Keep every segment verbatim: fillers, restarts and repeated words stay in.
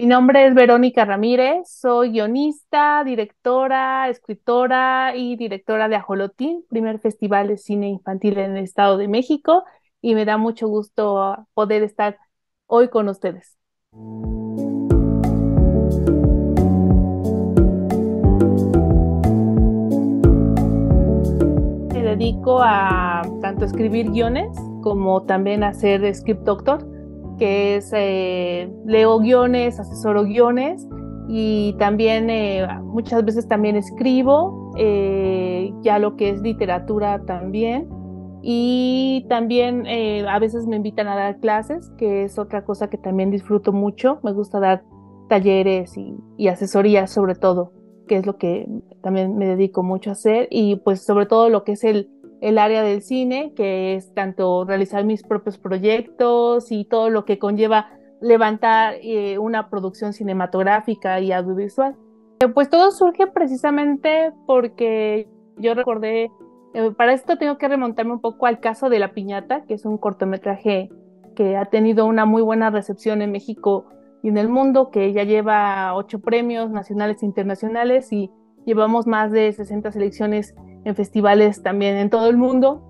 nombre es Verónica Ramírez, soy guionista, directora, escritora y directora de Ajolotín, primer festival de cine infantil en el Estado de México, y me da mucho gusto poder estar hoy con ustedes. Me dedico a tanto escribir guiones como también a ser script doctor, que es eh, leo guiones, asesoro guiones y también eh, muchas veces también escribo eh, ya lo que es literatura también. Y también eh, a veces me invitan a dar clases, que es otra cosa que también disfruto mucho. Me gusta dar talleres y, y asesorías sobre todo, que es lo que también me dedico mucho a hacer. Y pues sobre todo lo que es el, el área del cine, que es tanto realizar mis propios proyectos y todo lo que conlleva levantar eh, una producción cinematográfica y audiovisual. Eh, Pues todo surge precisamente porque yo recordé, eh, para esto tengo que remontarme un poco al caso de La Piñata, que es un cortometraje que ha tenido una muy buena recepción en México y en el mundo, que ya lleva ocho premios nacionales e internacionales y llevamos más de sesenta selecciones en festivales también en todo el mundo.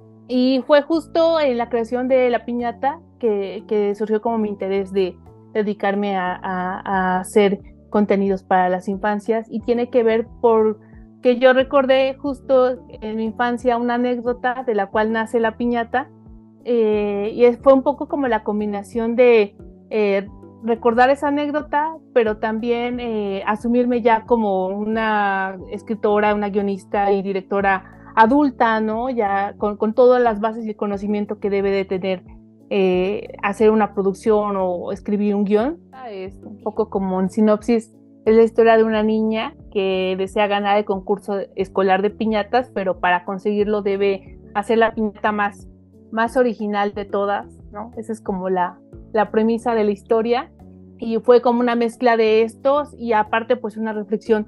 Y fue justo en la creación de La Piñata que, que surgió como mi interés de dedicarme a, a, a hacer contenidos para las infancias, y tiene que ver por que yo recordé justo en mi infancia una anécdota de la cual nace La Piñata, eh, y fue un poco como la combinación de eh, recordar esa anécdota, pero también eh, asumirme ya como una escritora, una guionista y directora adulta, ¿no? Ya con, con todas las bases y el conocimiento que debe de tener eh, hacer una producción o escribir un guión. Es un poco como en sinopsis, es la historia de una niña que desea ganar el concurso escolar de piñatas, pero para conseguirlo debe hacer la piñata más, más original de todas, ¿no? Esa es como la, la premisa de la historia, y fue como una mezcla de estos y aparte pues una reflexión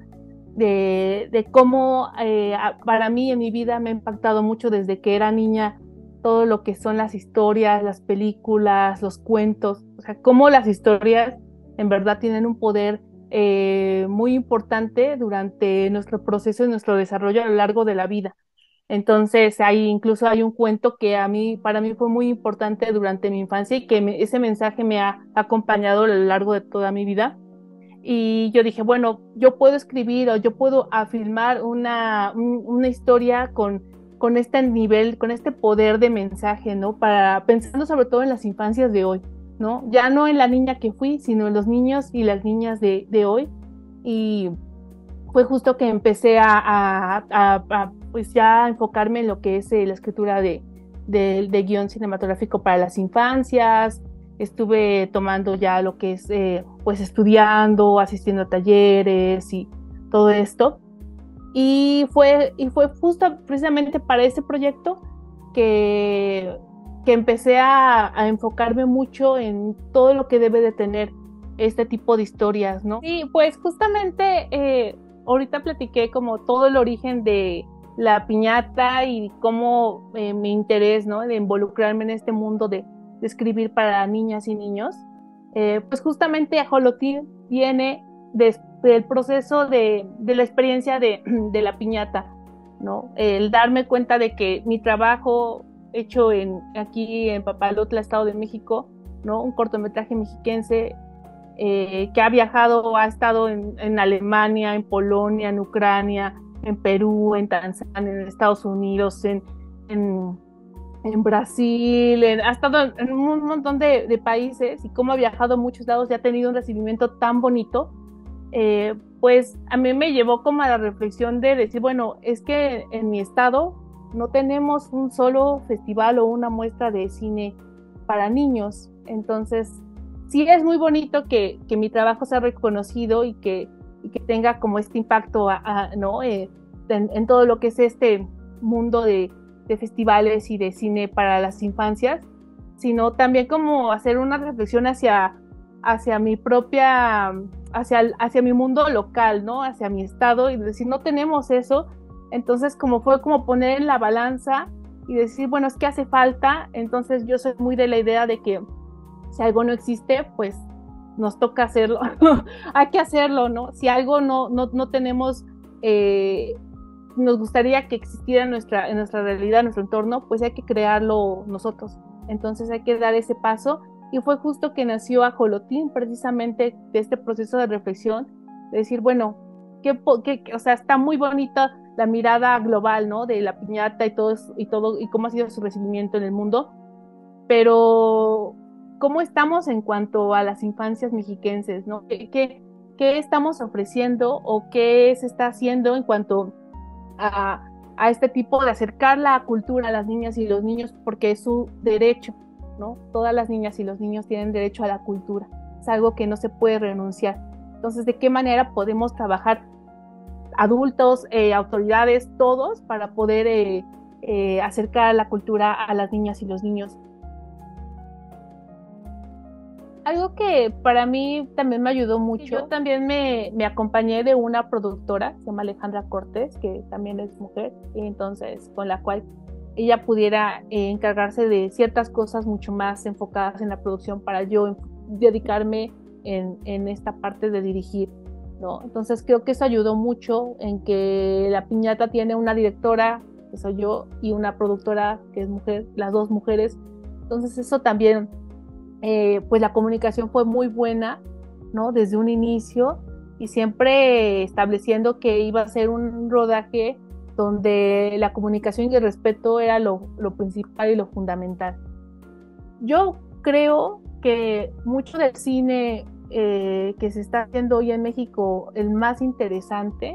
de, de cómo eh, para mí en mi vida me ha impactado mucho desde que era niña todo lo que son las historias, las películas, los cuentos, o sea, cómo las historias en verdad tienen un poder eh, muy importante durante nuestro proceso y nuestro desarrollo a lo largo de la vida. Entonces, hay, incluso hay un cuento que a mí, para mí fue muy importante durante mi infancia y que me, ese mensaje me ha acompañado a lo largo de toda mi vida. Y yo dije, bueno, yo puedo escribir o yo puedo afirmar una, un, una historia con, con este nivel, con este poder de mensaje, ¿no? Para, pensando sobre todo en las infancias de hoy, ¿no? Ya no en la niña que fui, sino en los niños y las niñas de, de hoy. Y fue justo que empecé a, a, a, a pues ya enfocarme en lo que es eh, la escritura de, de, de guión cinematográfico para las infancias. Estuve tomando ya lo que es, eh, pues estudiando, asistiendo a talleres y todo esto. Y fue, y fue justo precisamente para ese proyecto que, que empecé a, a enfocarme mucho en todo lo que debe de tener este tipo de historias, ¿no? Sí, pues justamente eh, ahorita platiqué como todo el origen de La Piñata y cómo eh, mi interés, ¿no? De involucrarme en este mundo de, de escribir para niñas y niños. Eh, pues justamente Ajolotín viene de, del proceso de, de la experiencia de, de La Piñata, ¿no? El darme cuenta de que mi trabajo hecho en, aquí en Papalotla, Estado de México, ¿no? Un cortometraje mexiquense eh, que ha viajado, ha estado en, en Alemania, en Polonia, en Ucrania, en Perú, en Tanzania, en Estados Unidos, en, en, en Brasil, en, ha estado en un montón de, de países, y cómo ha viajado a muchos lados y ha tenido un recibimiento tan bonito. Eh, pues a mí me llevó como a la reflexión de decir, bueno, es que en mi estado no tenemos un solo festival o una muestra de cine para niños. Entonces sí es muy bonito que, que mi trabajo sea reconocido y que, y que tenga como este impacto a, a, ¿no? eh, en, en todo lo que es este mundo de, de festivales y de cine para las infancias, sino también como hacer una reflexión hacia, hacia mi propia, hacia, hacia mi mundo local, ¿no? Hacia mi estado, y decir, no tenemos eso. Entonces como fue como poner en la balanza y decir, bueno, es que hace falta. Entonces yo soy muy de la idea de que si algo no existe, pues nos toca hacerlo, hay que hacerlo, ¿no? Si algo no, no, no tenemos, eh, nos gustaría que existiera en nuestra, en nuestra realidad, en nuestro entorno, pues hay que crearlo nosotros. Entonces hay que dar ese paso, y fue justo que nació Ajolotín, precisamente de este proceso de reflexión, de decir, bueno, qué, qué, o sea, está muy bonita la mirada global, ¿no? De la piñata y todo, y todo, y cómo ha sido su recibimiento en el mundo, pero ¿cómo estamos en cuanto a las infancias mexiquenses, ¿no? ¿Qué, qué, qué estamos ofreciendo o qué se está haciendo en cuanto a, a este tipo de acercar la cultura a las niñas y los niños, porque es su derecho, ¿no? Todas las niñas y los niños tienen derecho a la cultura, es algo que no se puede renunciar. Entonces, ¿de qué manera podemos trabajar adultos, eh, autoridades, todos, para poder eh, eh, acercar la cultura a las niñas y los niños? Algo que para mí también me ayudó mucho, yo también me, me acompañé de una productora, se llama Alejandra Cortés, que también es mujer, y entonces con la cual ella pudiera eh, encargarse de ciertas cosas mucho más enfocadas en la producción para yo dedicarme en, en esta parte de dirigir, ¿no? Entonces creo que eso ayudó mucho en que La Piñata tiene una directora, que soy yo, y una productora que es mujer, las dos mujeres. Entonces eso también, eh, pues la comunicación fue muy buena, ¿no? Desde un inicio, y siempre estableciendo que iba a ser un rodaje donde la comunicación y el respeto era lo, lo principal y lo fundamental. Yo creo que mucho del cine eh, que se está haciendo hoy en México, el más interesante,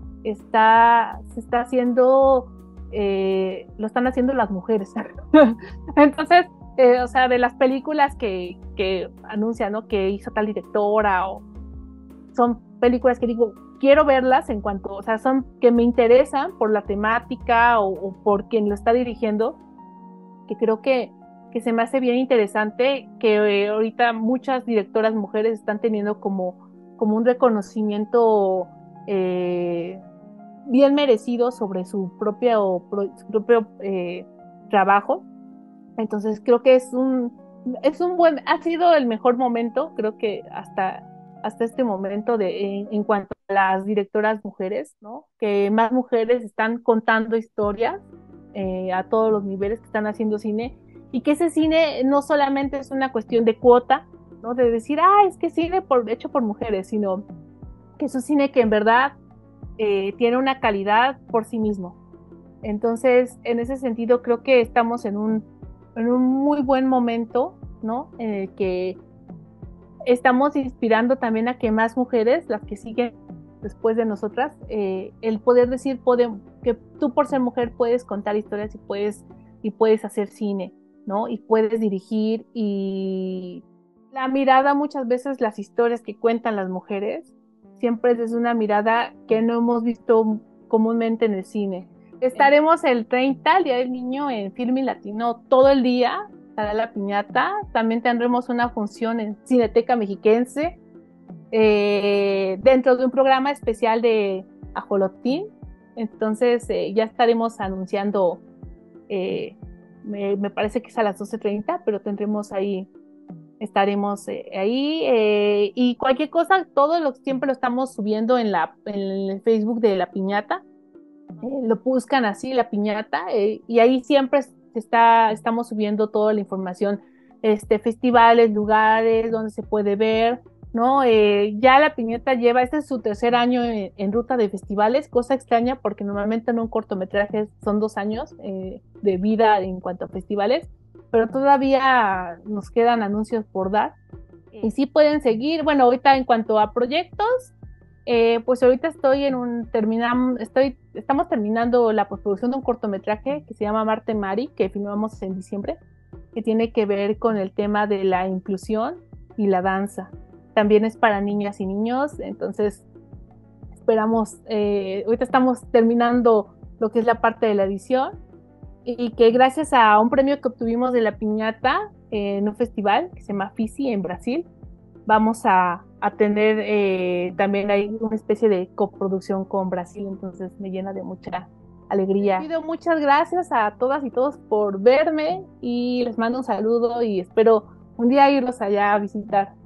está, se está haciendo, eh, lo están haciendo las mujeres. Entonces, eh, o sea, de las películas que, que anuncian, ¿no? Que hizo tal directora, o son películas que digo, quiero verlas en cuanto, o sea, son que me interesan por la temática o, o por quien lo está dirigiendo, que creo que, que se me hace bien interesante que eh, ahorita muchas directoras mujeres están teniendo como, como un reconocimiento eh, bien merecido sobre su propio, su propio eh, trabajo. Entonces creo que es un, es un buen, ha sido el mejor momento, creo que hasta, hasta este momento de, en, en cuanto a las directoras mujeres, ¿no? Que más mujeres están contando historias eh, a todos los niveles, que están haciendo cine, y que ese cine no solamente es una cuestión de cuota, ¿no? De decir, ah, es que cine por, hecho por mujeres, sino que es un cine que en verdad eh, tiene una calidad por sí mismo. Entonces, en ese sentido, creo que estamos en un, en un muy buen momento, ¿no? En el que estamos inspirando también a que más mujeres, las que siguen después de nosotras, eh, el poder decir puede, que tú por ser mujer puedes contar historias y puedes, y puedes hacer cine, ¿no? Y puedes dirigir, y la mirada, muchas veces las historias que cuentan las mujeres siempre es desde una mirada que no hemos visto comúnmente en el cine. Estaremos el treinta, el Día del Niño, en Filmin Latino todo el día, estará La Piñata. También tendremos una función en Cineteca Mexiquense, eh, dentro de un programa especial de Ajolotín. Entonces eh, ya estaremos anunciando, eh, me, me parece que es a las doce treinta, pero tendremos ahí, estaremos eh, ahí, eh, y cualquier cosa, todo lo siempre lo estamos subiendo en, la, en el Facebook de La Piñata. Eh, lo buscan así, La Piñata, eh, y ahí siempre está, estamos subiendo toda la información, este, festivales, lugares donde se puede ver, ¿no? Eh, ya La Piñata lleva, este es su tercer año en, en ruta de festivales, cosa extraña porque normalmente en un cortometraje son dos años eh, de vida en cuanto a festivales, pero todavía nos quedan anuncios por dar, y sí pueden seguir. Bueno, ahorita en cuanto a proyectos, Eh, pues ahorita estoy en un terminam, estoy, estamos terminando la postproducción de un cortometraje que se llama Marte Mari, que filmamos en diciembre, que tiene que ver con el tema de la inclusión y la danza. También es para niñas y niños, entonces esperamos, eh, ahorita estamos terminando lo que es la parte de la edición, y que gracias a un premio que obtuvimos de La Piñata eh, en un festival que se llama FISI en Brasil, vamos a, a tener eh, también ahí una especie de coproducción con Brasil, entonces me llena de mucha alegría. Pido muchas gracias a todas y todos por verme, y les mando un saludo y espero un día irlos allá a visitar.